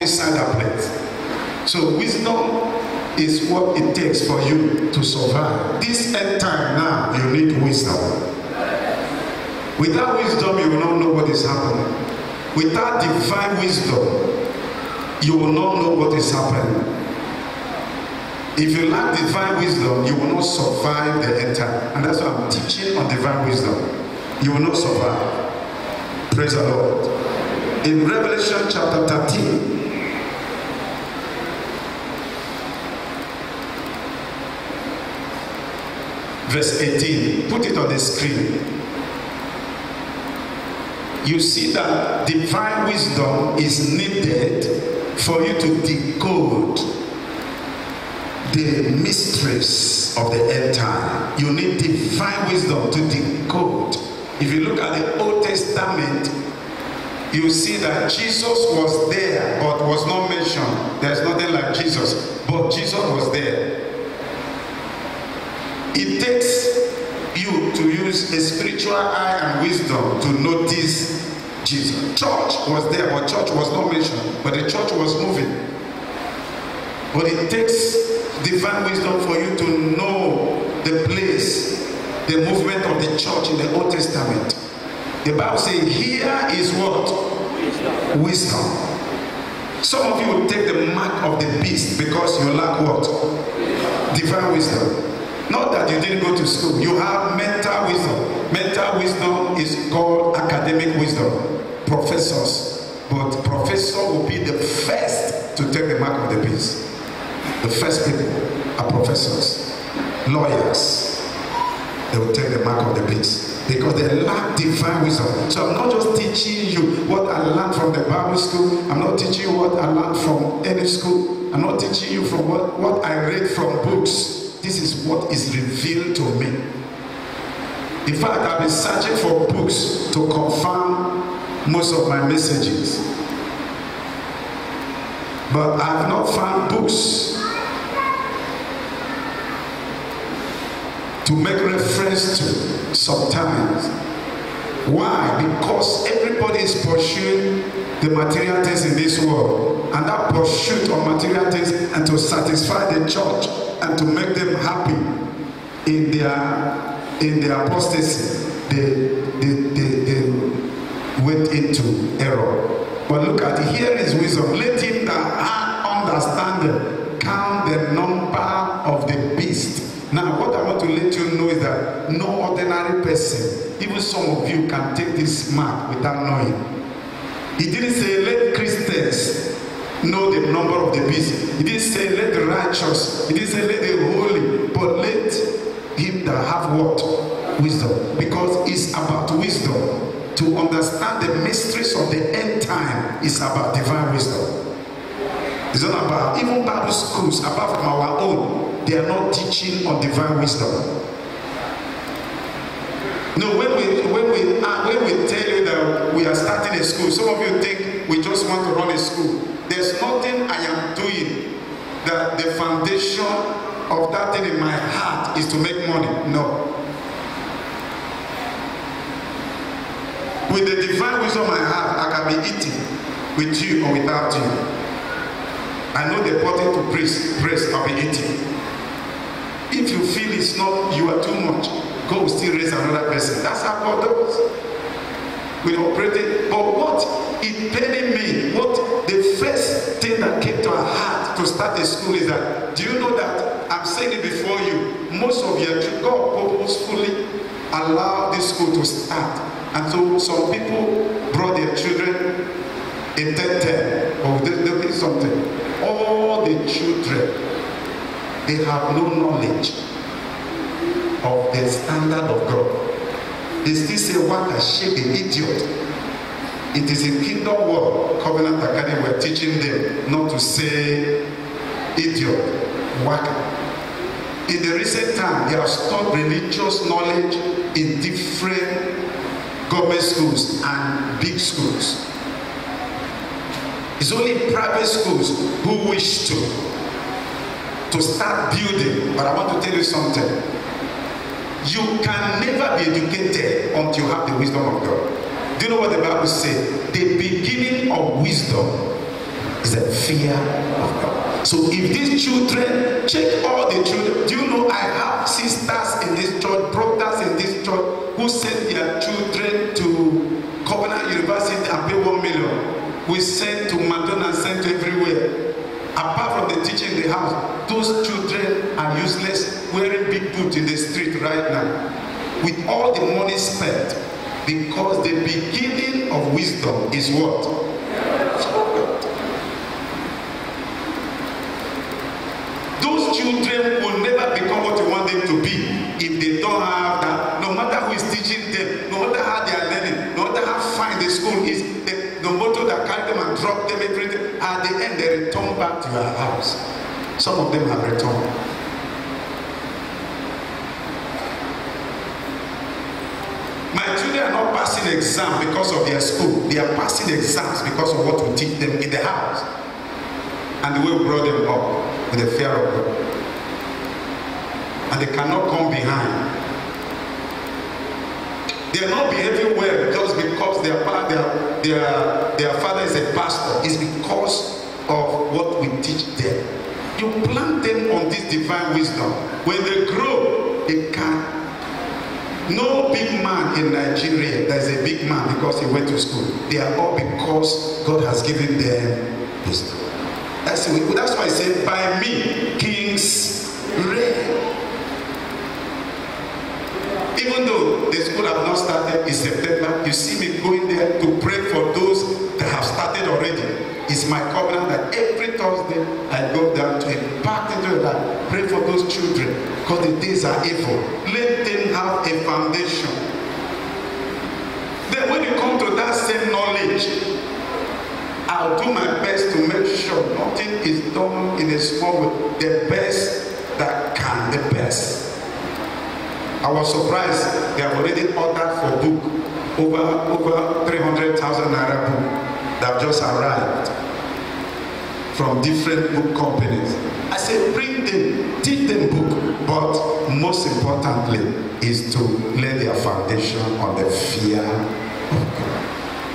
inside that place. So wisdom is what it takes for you to survive. This end time now, you need wisdom. Without wisdom, you will not know what is happening. Without divine wisdom, you will not know what is happening. If you lack divine wisdom, you will not survive the end time. And that's why I'm teaching on divine wisdom. You will not survive. Praise the Lord. In Revelation chapter 13, verse 18, put it on the screen. You see that divine wisdom is needed for you to decode the mysteries of the end time. You need divine wisdom to decode. If you look at the Old Testament, you see that Jesus was there but was not mentioned. There's nothing like Jesus, but Jesus was there. It takes you to use a spiritual eye and wisdom to notice Jesus. Church was there, but church was not mentioned, but the church was moving. But it takes divine wisdom for you to know the place, the movement of the church in the Old Testament. The Bible says, here is what? Wisdom. Some of you will take the mark of the beast because you lack what? Divine wisdom. Not that you didn't go to school. You have mental wisdom. Mental wisdom is called academic wisdom. Professors. But professor will be the first to take the mark of the beast. The first people are professors. Lawyers. They will take the mark of the beast. Because they lack divine wisdom. So I'm not just teaching you what I learned from the Bible school. I'm not teaching you what I learned from any school. I'm not teaching you from what I read from books. This is what is revealed to me. In fact, I've been searching for books to confirm most of my messages. But I have not found books to make reference to sometimes. Why? Because everybody is pursuing the material things in this world. And that pursuit of material things and to satisfy the church and to make them happy in their apostasy, they went into error. But look at it, here is wisdom. Let him that hath understanding count the number of the beast. Now, what I want to let you know is that no ordinary person, even some of you, can take this mark without knowing. He didn't say let Christians know the number of the beast. He didn't say let the righteous. He didn't say let the holy. But let him that have what? Wisdom. Because it's about wisdom. To understand the mysteries of the end time is about divine wisdom. It's not about, even Bible schools, apart from our own, they are not teaching on divine wisdom. No, when we tell you that we are starting a school, some of you think we just want to run a school. There's nothing I am doing that the foundation of that thing in my heart is to make money. No. With the divine wisdom I have, I can be eating with you or without you. I know the button to praise, I'll be eating. If you feel it's not, you are too much, God will still raise another person. That's how God does. We operate it. But what it paining me, what the first thing that came to our heart to start a school is that, do you know that, I'm saying it before you, most of your children, God purposefully allowed this school to start. And so some people brought their children in 10-10, or they did something. All the children, they have no knowledge of the standard of God. They still say, what a shame, an idiot. It is in Kingdom World Covenant Academy we're teaching them not to say idiot, waka. In the recent time, they have taught religious knowledge in different government schools and big schools. It's only private schools who wish to start building. But I want to tell you something. You can never be educated until you have the wisdom of God. Do you know what the Bible says? The beginning of wisdom It's a fear of God. So if these children, check all the children. Do you know I have sisters in this church, brothers in this church who send their children to Covenant University and pay 1 million. We send to McDonald's, send to everywhere. Apart from the teaching in the house, those children are useless, wearing big boots in the street right now. With all the money spent, because the beginning of wisdom is what? Those children will never become what you want them to be if they don't have that. No matter who is teaching them, no matter how they are learning, no matter how fine the school is, the motor that carry them and drop them everything, at the end they return back to your house. Some of them have returned. My children are not passing exams because of their school. They are passing exams because of what we teach them in the house and the way we brought them up with the fear of God. And they cannot come behind. They are not behaving well just because their father is a pastor. It's because of what we teach them. You plant them on this divine wisdom. When they grow, they can. No big man in Nigeria that is a big man because he went to school. They are all because God has given them wisdom. That's why I say, by me, kings reign. Even though the school have not started in September, you see me going there to pray for those that have started already. It's my covenant that every Thursday I go down to impact into that, pray for those children, because the days are evil. Let them have a foundation. Then when you come to that same knowledge, I'll do my best to make sure nothing is done in a small way. The best that can, the best. I was surprised they have already ordered for book over 300,000 naira book that just arrived from different book companies. I said, bring them, teach them book, but most importantly is to lay their foundation on the fear of God.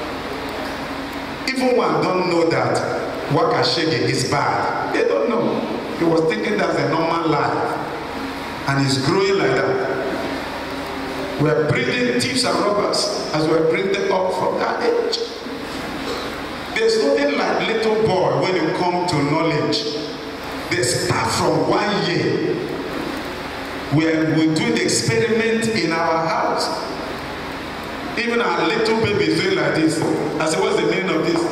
Even one don't know that Wakashege is bad. They don't know. He was thinking that's a normal life, and he's growing like that. We are breeding thieves and robbers as we are bringing them up from that age. There's nothing like little boy when you come to knowledge. They start from 1 year. When we do the experiment in our house, even our little baby is doing like this. I said, what's the meaning of this?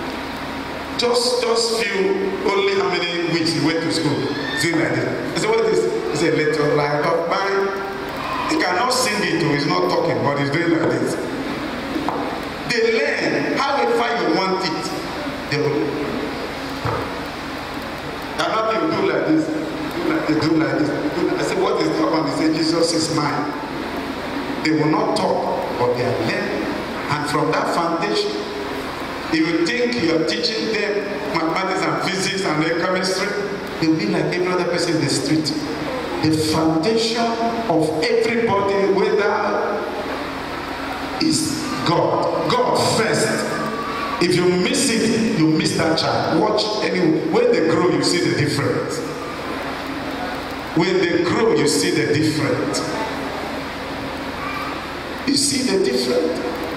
Just few, only how many weeks he went to school, doing like this. I said, what is this? He said, little light of mine. He cannot sing it, or he's not talking, but he's doing like this. They learn however you want it. They will. And not you do like this. They do like this. I said, what is that one? They say, Jesus is mine. They will not talk, but they are learning. And from that foundation, if you think you are teaching them mathematics and physics and chemistry, they will be like every other person in the street. The foundation of everybody, whether is God. God first. If you miss it, you miss that child. Watch anyway. When they grow, you see the difference. When they grow, you see the difference. You see the difference.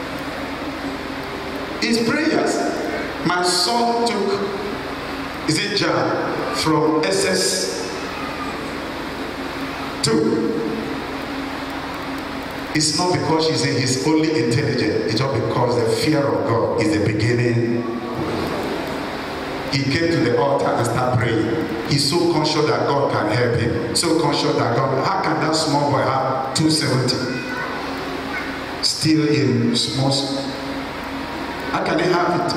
It's prayers. My son took, is it Jan, from SS2. It's not because he's only intelligent. It's just because the fear of God is the beginning. He came to the altar and started praying. He's so conscious that God can help him. So conscious that God, how can that small boy have 270? Still in small. How can he have it?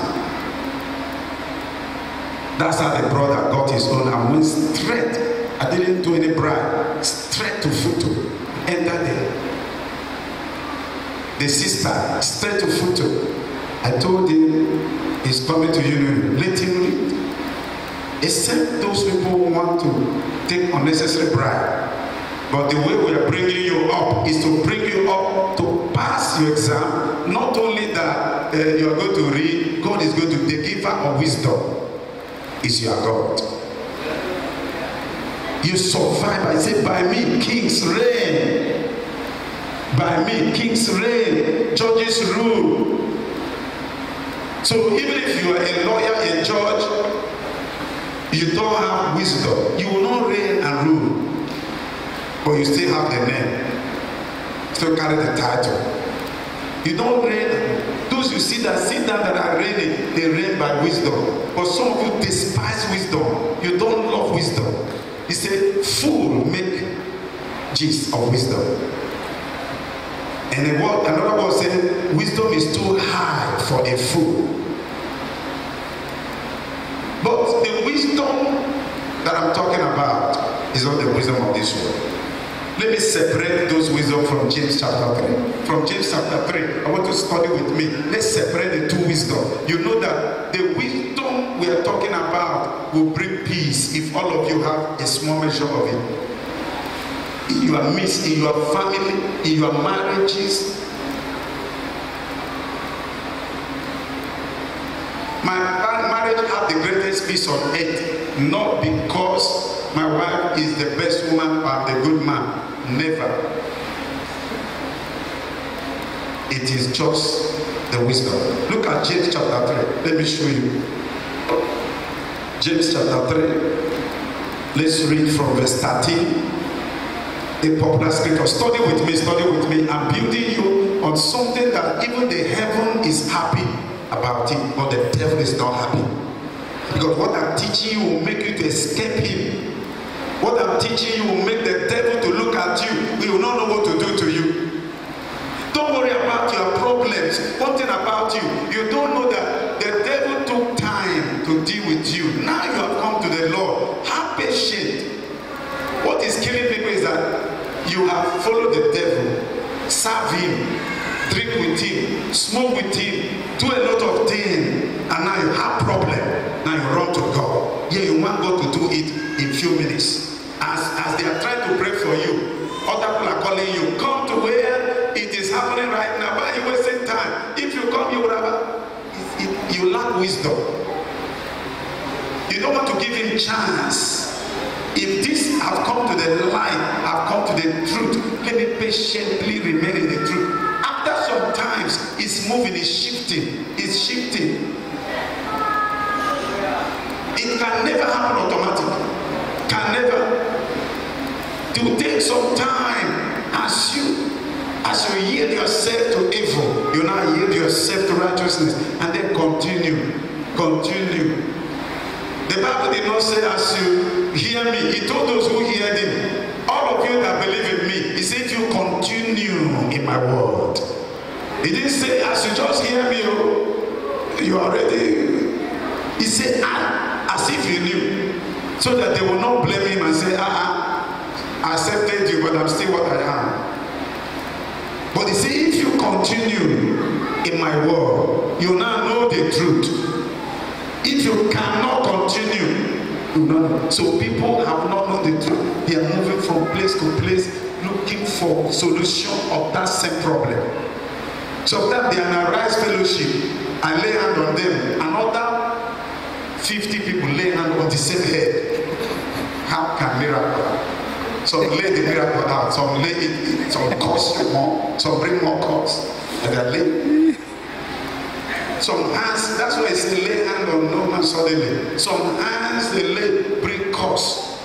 That's how the brother got his own and went straight. I didn't do any bribe. Straight to photo. Enter there. The sister, straight to photo. I told him he's coming to union. Let him read. Except those people who want to take unnecessary bribe. But the way we are bringing you up is to bring you up to pass your exam. Not only that you are going to read, God is going to be the giver of wisdom. is your God. You survive. I say, by me, kings reign. By me, kings reign. Judges rule. So even if you are a lawyer, a judge, you don't have wisdom, you will not reign and rule. But you still have the name. Still carry the title. You don't reign. Those you see that sit down that are reigning, they reign by wisdom. But some of you despise wisdom. You don't love wisdom. He said, fool make gist of wisdom. And another word said, wisdom is too high for a fool. But the wisdom that I'm talking about is not the wisdom of this world. Let me separate those wisdom from James chapter 3. From James chapter 3, I want to study with me. Let's separate the two wisdom. You know that the wisdom we are talking about will bring peace if all of you have a small measure of it. In your midst, in your family, in your marriages. My marriage has the greatest peace on earth, not because my wife is the best woman or the good man. Never. It is just the wisdom. Look at James chapter 3. Let me show you. James chapter 3. Let's read from verse 13. A popular scripture. Study with me, study with me. I'm building you on something that even the heaven is happy about it, but the devil is not happy. Because what I'm teaching you will make you to escape him. What I'm teaching you will make the devil to look at you. He will not know what to do to you. Don't worry about your problems. One thing about you, you don't know that the devil took time to deal with you. Now you have come to the Lord. Have patience. What is killing people is that you have followed the devil, serve him, drink with him, smoke with him, do a lot of things, and now you have problem. Now you run to God. Yeah, you want God to do it in few minutes. As they are trying to pray for you, other people are calling you. Come to where it is happening right now. Why are you wasting time? If you come, you will have you lack wisdom. You don't want to give him chance. If this have come to the light, have come to the truth, let me patiently remain in the truth. After some times, it's moving, it's shifting, it's shifting. It can never happen automatically. Can never. It will take some time as you yield yourself to evil, you now yield yourself to righteousness, and then continue. The Bible did not say as you hear me. He told those who heard him, all of you that believe in me, he said if you continue in my word. He didn't say as you just hear me, oh, you are ready. He said as if you knew, so that they will not blame him and say, I accepted you, but I'm still what I am. But he said if you continue in my word, you now know the truth. If you cannot continue, you know. So people have not known the truth. They are moving from place to place, looking for solution of that same problem. Sometimes they are in a rise fellowship and lay hand on them. Another 50 people lay hand on the same head. How can miracle? Some lay the miracle out, some lay it, some cost you more, some bring more cost. And they lay. Some hands, that's why it's lay hand on no man suddenly. Some hands they lay bring cost.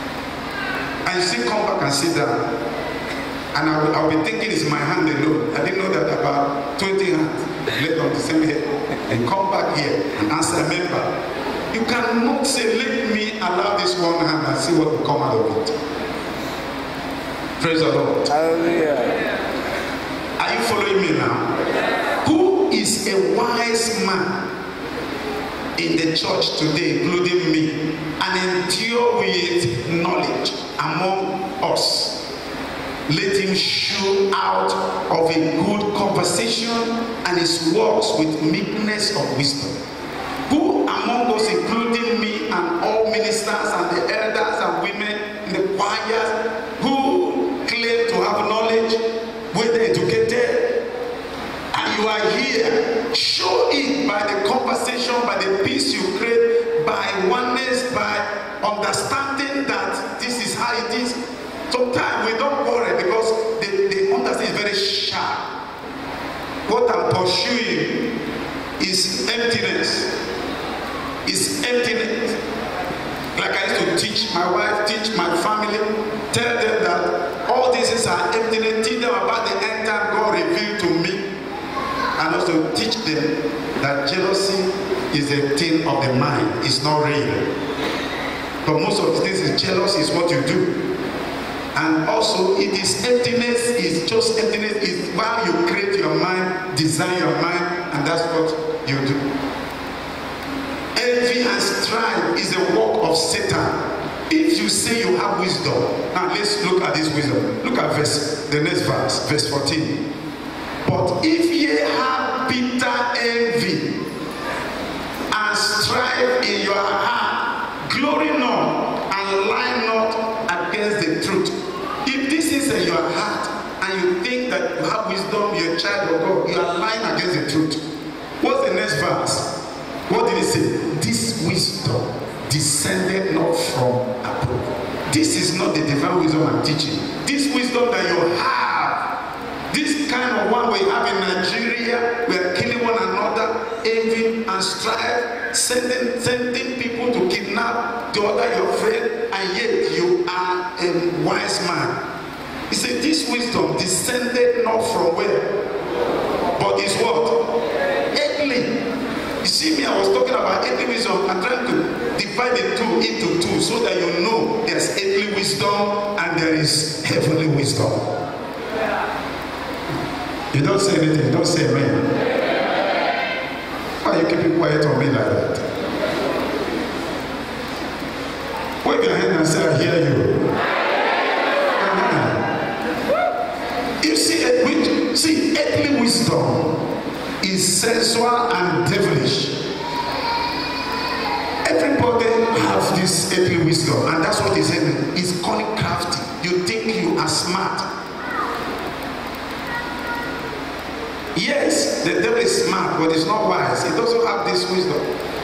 And you still come back and sit down. And I'll be thinking it's my hand alone. I didn't know that about 20 hands laid on the same head. And come back here and answer a member. You cannot say, let me allow this one hand and see what will come out of it. Praise the Lord. Hallelujah. Are you following me now? Who is a wise man in the church today, including me, and endure with knowledge among us? Let him show out of a good conversation and his works with meekness of wisdom. Who among us, including me and all ministers and the elders and women in the choir, who claim to have knowledge, whether educated, and you are here, show it by the conversation, by the peace you create, by oneness Sometimes we don't worry because the understanding is very sharp. What I'm pursuing is emptiness. Is emptiness. Like I used to teach my wife, teach my family, tell them that all these are emptiness, teach them about the end time God revealed to me, and also teach them that jealousy is a thing of the mind, it's not real. But most of the things is jealousy is what you do. And also it is emptiness, is just emptiness, is while you create your mind, design your mind, and that's what you do. Envy and strife is a work of Satan. If you say you have wisdom, now let's look at this wisdom. Look at the next verse, verse 14. But if ye have bitter envy and strife in your heart, glory not and lie not against the truth. If this is in your heart and you think that you have wisdom, you're a child of God, you are lying against the truth. What's the next verse? What did he say? This wisdom descended not from above. This is not the divine wisdom I'm teaching. This wisdom that you have, this kind of one we have in Nigeria, we are killing one another, envy and strife, sending people to kidnap the other your friend, and yet you are a wise man. He said this wisdom descended not from where? But is what? Earthly. You see me, I was talking about earthly wisdom. I'm trying to divide the two into two so that you know there's earthly wisdom and there is heavenly wisdom. You don't say anything, you don't say amen. Why are you keeping quiet on me like that? Wave your hand and say, I hear you. You see, earthly wisdom is sensual and devilish. Everybody has this earthly wisdom, and that's what he's saying. It's called crafty. You think you are smart. Yes, the devil is smart, but he's not wise. He doesn't have this wisdom.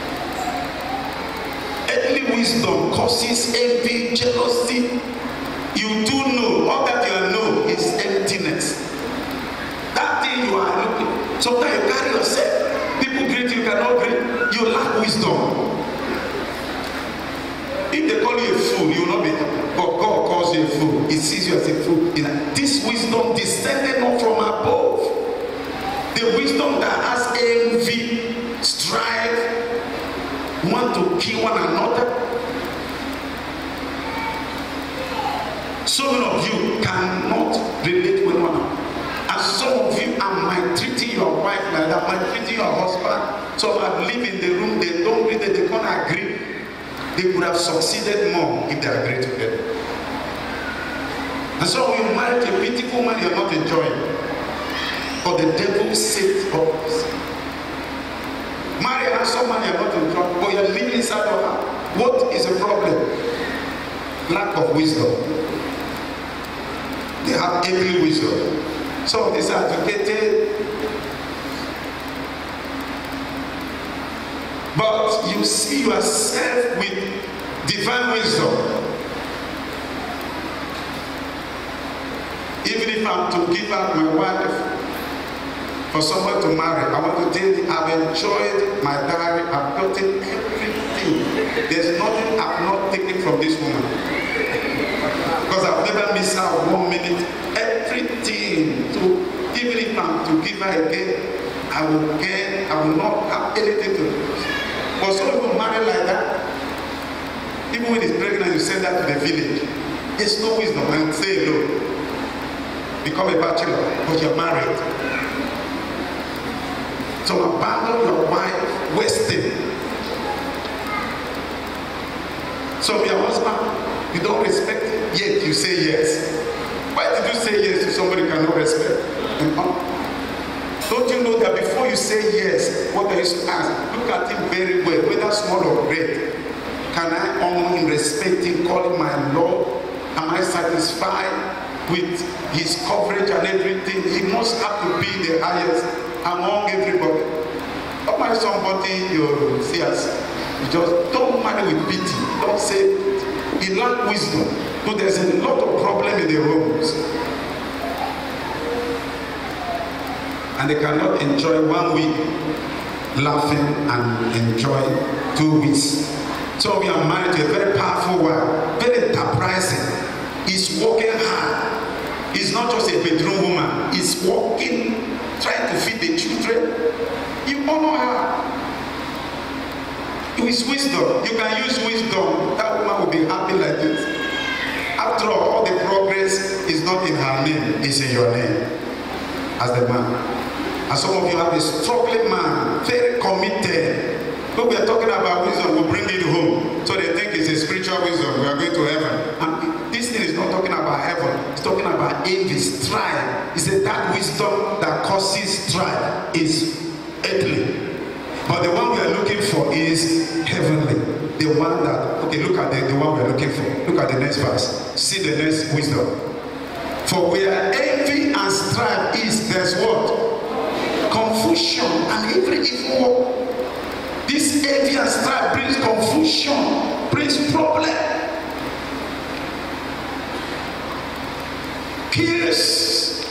Earthly wisdom causes envy, jealousy. You do know, all that you know is emptiness. That thing you are looking, sometimes you carry yourself, people greet you, cannot greet, you lack wisdom. If they call you a fool, you will not be, but God calls you a fool, he sees you as a fool. This wisdom descended not from above. The wisdom that has envy, strife, want to kill one another. So many of you cannot relate with one another. And some of you are maltreating your wife like that, maltreating your husband. Some are living in the room, they don't read it, they can't agree. They would have succeeded more if they agreed together. And so when you marry a beautiful man, you're not enjoying. But the devil sets up. Marry a handsome man, you're not enjoying. But you're living inside of her. What is the problem? Lack of wisdom. They have earthly wisdom. Some of these are educated. But you see yourself with divine wisdom. Even if I'm to give out my wife for someone to marry, I want to tell you, I've enjoyed my diary, I've gotten everything. There's nothing I've not taken from this woman. Because I've never missed out 1 minute. Everything. So even if I'm to give her again, I will not have anything to do. But some people marry like that. Even when he's pregnant, you send her to the village. There's no wisdom. And say no. Become a bachelor, but you're married. So abandon your wife, wasting. So your husband, you don't respect him, yet you say yes. Why did you say yes to somebody you cannot respect? Don't you know that before you say yes, what I used to ask, look at him very well, whether small or great. Can I honor him, respect him, call him my Lord? Am I satisfied with his coverage and everything? He must have to be the highest among everybody. Don't marry somebody you see as, you just don't marry with pity. Don't say, he lack wisdom. So there's a lot of problem in the homes. And they cannot enjoy 1 week laughing and enjoy 2 weeks. So we are married to a very powerful one, very enterprising. He's working hard. He's not just a bedroom woman. He's working, trying to feed the children. You honor her. With wisdom, you can use wisdom. That woman will be happy like this. After all the progress is not in her name, it's in your name as the man. And some of you have a struggling man, very committed. When we are talking about wisdom, we bring it home. So they think it's a spiritual wisdom. We are going to heaven. And this thing is not talking about heaven. It's talking about envy, strife. It's that wisdom that causes strife is earthly. But the one we are looking for is heavenly. The one that, okay, look at the one we are looking for. Look at the next verse. See the next wisdom. For where envy and strife is, there's what? Confusion and every evil work. This envy and strife brings confusion, brings problem. Kills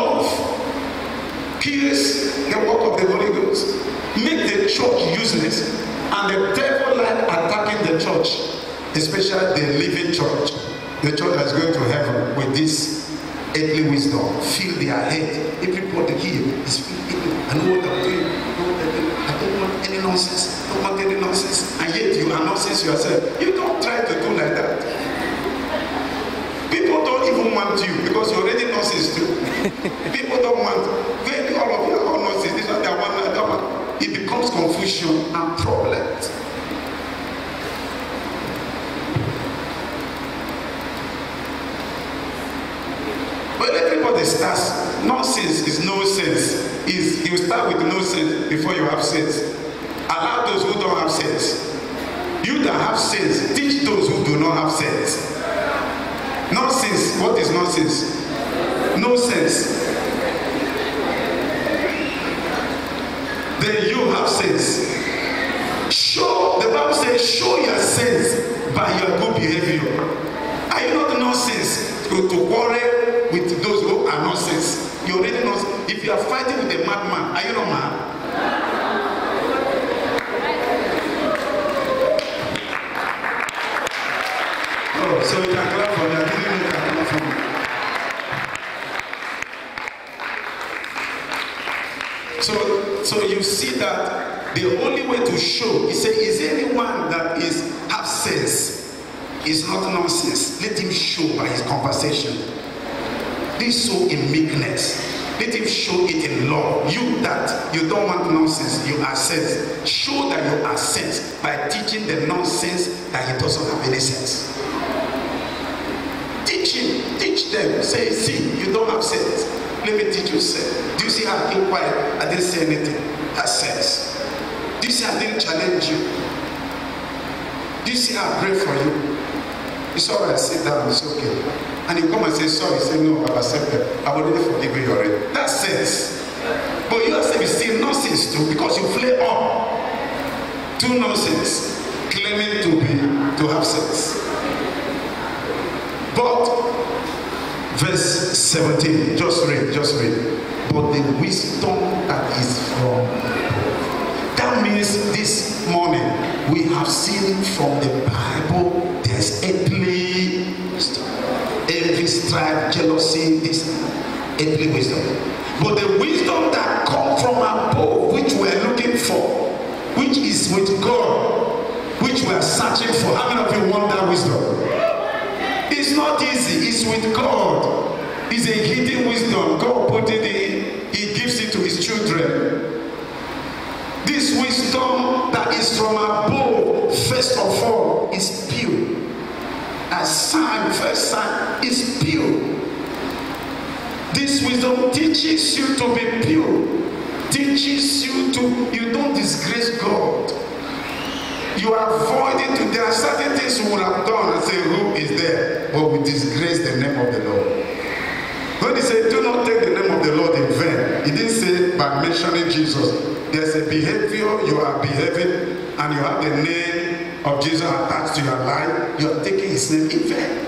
love, kills the work of the Holy Ghost, make the church useless, and the devil like attacking the church, especially the living church, the church that's going to heaven with this earthly wisdom. Fill their head. Everybody here is filled. I know what I'm doing. I don't want any nonsense. I don't want any nonsense. And yet you are nonsense yourself. You don't try to do like that. People don't even want you because you're already nonsense too. People don't want. When all of you are all nonsense, this one, that one, that one. It becomes confusion and problems. Well, everybody starts. Nonsense is no sense. You start with no sense before you have sense. Allow those who don't have sense. You that have sense, teach those who do not have sense. Nonsense. What is nonsense? No sense. Then you have sense. Show, the Bible says, show your sense by your good behavior. Are you not nonsense to quarrel with those who are nonsense? You already know. If you are fighting with a madman, are you not mad? Oh, so you can clap for that. You can clap for me. So you see that the only way to show, he said, is anyone that have sense, is not nonsense. Let him show by his conversation. This show in meekness. Let him show it in love. You that you don't want nonsense, you are sense. Show that you are sense by teaching the nonsense that he doesn't have any sense. Teach him, teach them. Say, see, you don't have sense. Let me teach you sense. Do you see how I keep quiet? I didn't say anything. That's sense. Do you see how I didn't challenge you? Do you see how I pray for you? It's all right, sit down, it's okay. And you come and say sorry, say no, I've accepted. I've already forgiven you already. That's sense. But you yourself is still nonsense too, because you flare up to nonsense, claiming to have sense. But verse 17, just read. But the wisdom that is from above. That means this morning we have seen from the Bible there's earthly wisdom. Envy, strife, jealousy, this earthly wisdom. But the wisdom that comes from above, which we are looking for, which is with God, which we are searching for. How many of you want that wisdom? It's not easy. It's with God. It's a hidden wisdom. God put it in. He gives it to his children. This wisdom that is from above, first of all, is pure. As sign, first sign, is pure. This wisdom teaches you to be pure. Teaches you you don't disgrace God. You are avoiding to, there are certain things you would have done and say, who is there? But we disgrace the name of the Lord. When he said, do not take the name of the Lord in vain, he didn't say by mentioning Jesus. There's a behavior you are behaving and you have the name of Jesus attached to your life, you are taking his name in vain.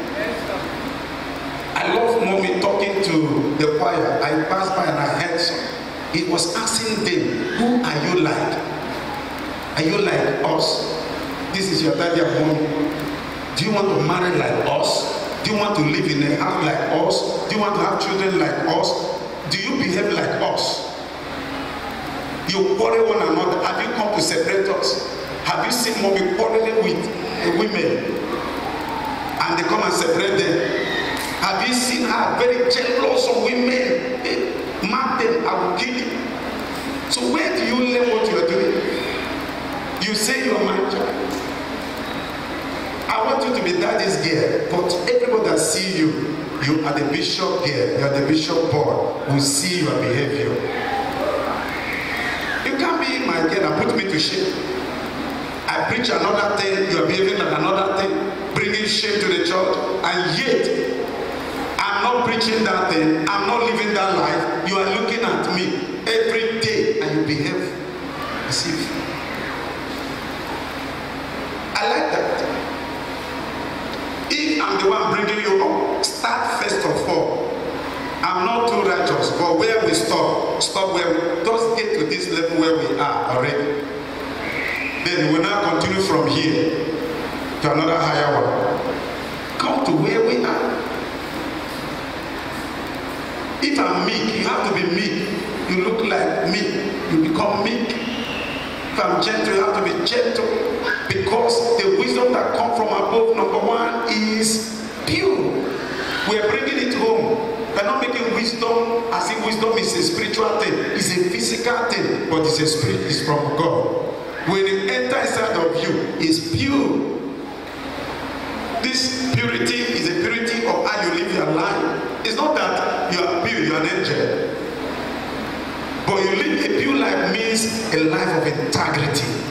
I love mommy talking to the choir. I passed by and I heard some. It was asking them, who are you like? Are you like us? This is your daddy and mommy. Do you want to marry like us? Do you want to live in a house like us? Do you want to have children like us? Do you behave like us? You quarrel one another. Have you come to separate us? Have you seen mommy quarreling with women and they come and separate them? Have you seen her very jealous of women? Mark them, I will kill you. So where do you learn what you are doing? You say you are my child. I want you to be daddy's girl, but everybody that see you, you are the bishop girl, you are the bishop boy, will see your behavior. You can't be my girl and put me to shame. I preach another thing, you are behaving like another thing, bringing shame to the church, and yet I'm not preaching that thing, I'm not living that life. You are looking at me every day and you behave as if. I like that. If I'm the one bringing you up, start first of all. I'm not too righteous, but where we stop where we just get to this level where we are already. Then we now continue from here to another higher one. Come to where we are. If I'm meek, you have to be meek. You look like me, you become meek. If I'm gentle, you have to be gentle. Because the wisdom that comes from above, number one, is pure. We are bringing it home. We are not making wisdom as if wisdom is a spiritual thing. It's a physical thing, but it's a spirit. It's from God. When it enters inside of you, it's pure. This purity is a purity of how you live your life. It's not that you are pure, you are an angel. But you live a pure life means a life of integrity.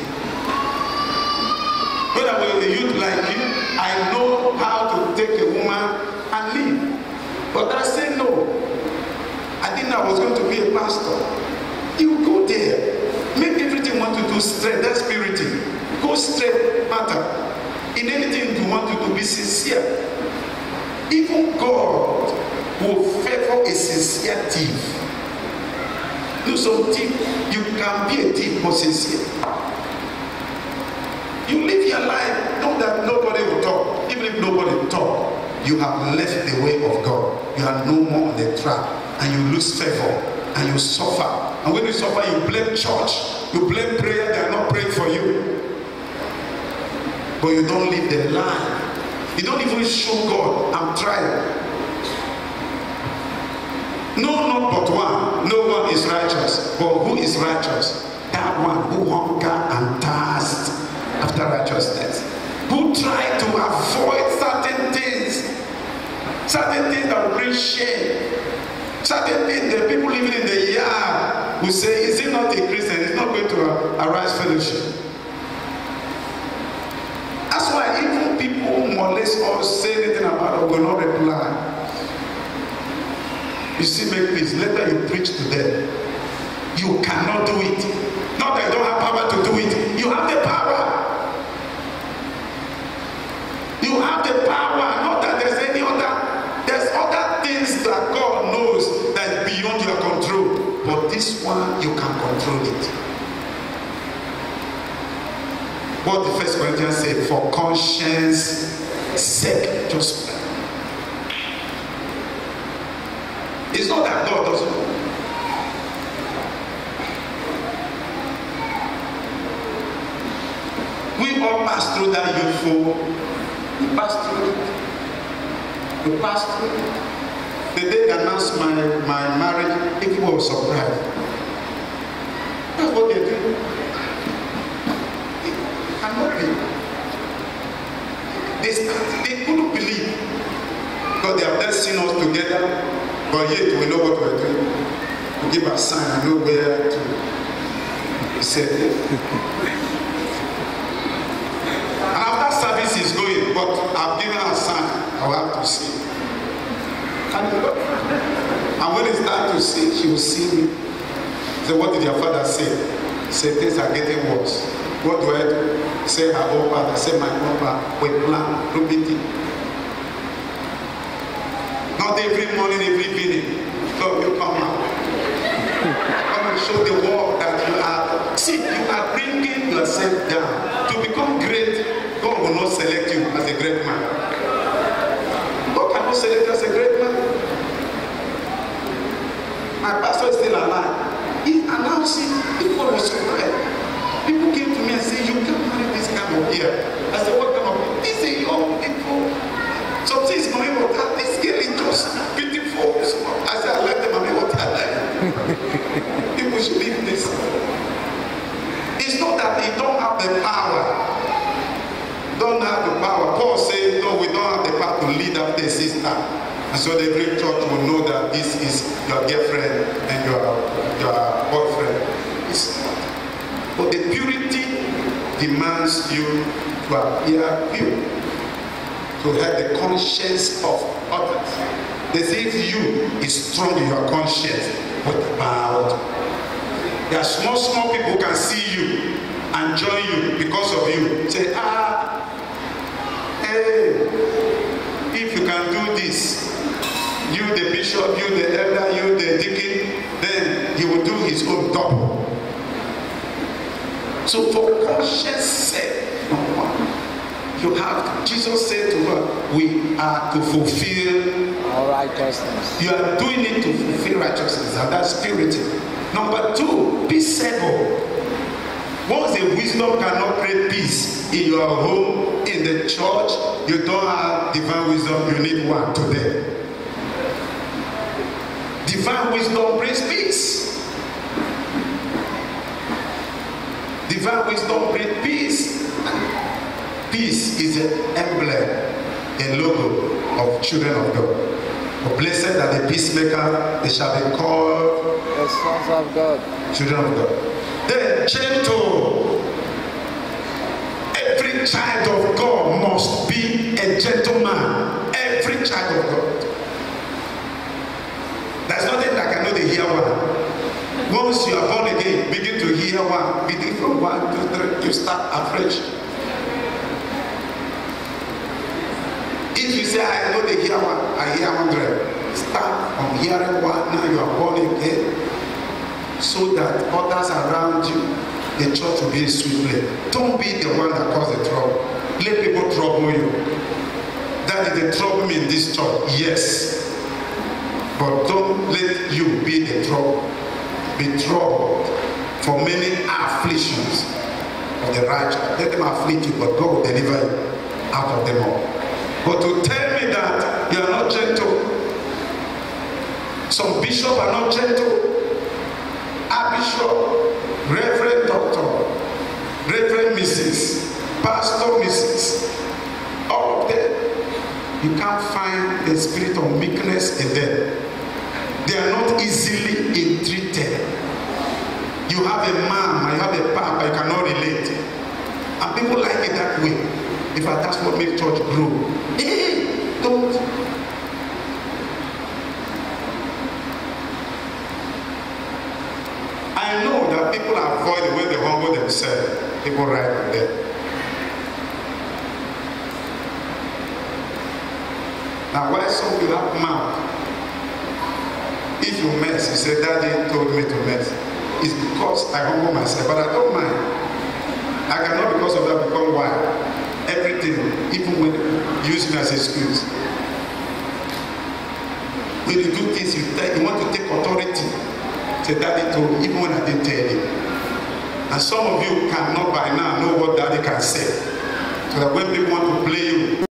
When I was a youth like you, I know how to take a woman and leave. But I said no. I didn't know I was going to be a pastor. You go there. Make everything you want to do straight. That's purity. Go straight, matter. In anything you want to do, be sincere. Even God will favor a sincere thief. Do some thief. You can be a thief but sincere. You live your life, know that nobody will talk. Even if nobody will talk, you have left the way of God. You are no more on the track, and you lose favor, and you suffer. And when you suffer, you blame church, you blame prayer. They are not praying for you. But you don't live the life. You don't even show God, I'm trying. No, not but one. No one is righteous. But who is righteous? That one who hunger and thirst after righteousness, who try to avoid certain things that will bring shame, certain things that people living in the yard will say, is he not a Christian? He's not going to arise fellowship. That's why even people molest or say anything about it will not reply. You see, make peace. Later you preach to them. You cannot do it. Not that you don't have power to do it. You have the power. You have the power. Not that there's any other. There's other things that God knows that is beyond your control. But this one, you can control it. What the First Corinthians say, for conscience sake, just pray. It's not that God doesn't know. We all pass through that youthful. We pass through it. We pass through it. The day they announced my marriage, people were surprised. That's what they're doing. It cannot be. They couldn't believe. Because they have just seen us together. But yet we know what we're doing. We give a sign and know where to set it. And after service is going, but I've given her a sign, I will have to see. And when it's time to see, she will see me. So what did your father say? He said, things are getting worse. What do I do? Say her own father, say my own father, we plan, do meeting. Not every morning, every evening. God, you come out. Come and show the world that you are. See, you are bringing yourself down. To become great, God will not select you as a great man. God cannot select you as a great man. My pastor is still alive. He announced it. People were surprised. People came to me and said, you can't marry this kind of here. I said, what kind of people? These are young people. Something is going on. This girl is just beautiful. I said, I like them. I mean, what I like. People should leave this. It's not that they don't have the power. Don't have the power. Paul said, no, we don't have the power to lead up the sister. And so the great church will know that this is your girlfriend and your boyfriend. It's not. But the purity demands you to appear pure, to have the conscience of others. They say if you is strong in your conscience, what about? There are small people who can see you and join you because of you. Say, hey, if you can do this, you the bishop, you the elder, you the deacon, then he will do his own double. So for conscience sake, number one, you have to, Jesus said to her, we are to fulfill all righteousness. You are doing it to fulfill righteousness, and that's purity. Number two, peaceable. Once the wisdom cannot create peace in your home, in the church, you don't have divine wisdom, you need one today. Divine wisdom brings peace. Divine wisdom brings peace. Peace is an emblem, a logo of children of God. But blessed are the peacemaker, they shall be called the sons of God. Children of God. Then gentle. Every child of God must be a gentleman. Every child of God. There's nothing that cannot hear one. Once you are born again, begin to hear one. Begin from 1, 2, 3, you start afresh. If you say, I know they hear one, I hear 100. Start from hearing one, now you are born again. So that others around you, the church will be a sweet place. Don't be the one that causes the trouble. Let people trouble you. That is the trouble in this church, yes. But don't let you be the trouble. Be troubled for many afflictions of the righteous. Let them afflict you, but God will deliver you out of them all. But to tell me that you are not gentle, some bishops are not gentle. Archbishop, Reverend Doctor, Reverend Mrs., Pastor Mrs., all of them, you can't find the spirit of meekness in them. They are not easily entreated. You have a mom, you have a papa, you cannot relate. And people like it that way. In fact, that's what makes church grow. Hey, don't. I know that people avoid the way they humble themselves. People write on them. Now, why some people have mouth? If you mess, you say, Daddy told me to mess. It's because I humble myself, but I don't mind. I cannot, because of that, become wild. Everything, even when you use me as an excuse. When you do things, you want to take authority. Say, Daddy told me, even when I didn't tell you. And some of you cannot by now know what Daddy can say. So that when people want to play you,